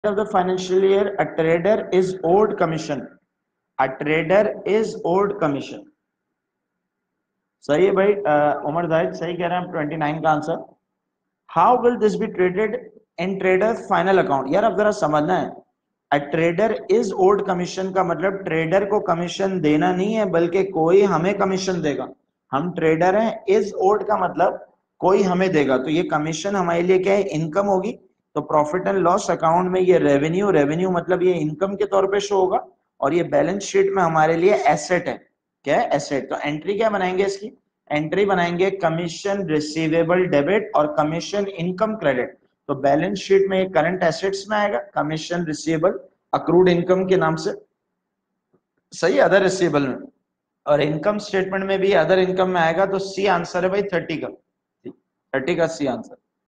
of the financial year, a trader is owed commission. A trader is owed commission. सही है भाई, उमर जाहिद सही कह रहे हैं, 29 का answer. How will this be traded in trader final account? यार अब जरा समझना है, a trader is old commission का मतलब ट्रेडर को कमीशन देना नहीं है, बल्कि कोई हमें कमीशन देगा। हम ट्रेडर हैं, इज ओल्ड का मतलब कोई हमें देगा, तो ये कमीशन हमारे लिए क्या है? इनकम होगी। तो प्रॉफिट एंड लॉस अकाउंट में ये रेवेन्यू, रेवेन्यू मतलब ये इनकम के तौर पे शो होगा, और ये बैलेंस शीट में हमारे लिए एसेट है। क्या है? एसेट। तो एंट्री क्या बनाएंगे इसकी? एंट्री बनाएंगे कमीशन रिसीवेबल डेबिट और कमीशन इनकम क्रेडिट। तो बैलेंस शीट में करंट एसेट्स में आएगा कमीशन रिसीवेबल अक्रूड इनकम के नाम से, सही, अदर रिसीवेबल में, और इनकम स्टेटमेंट में भी अदर इनकम में आएगा। तो सी आंसर है भाई 30 का, 30 का सी आंसर।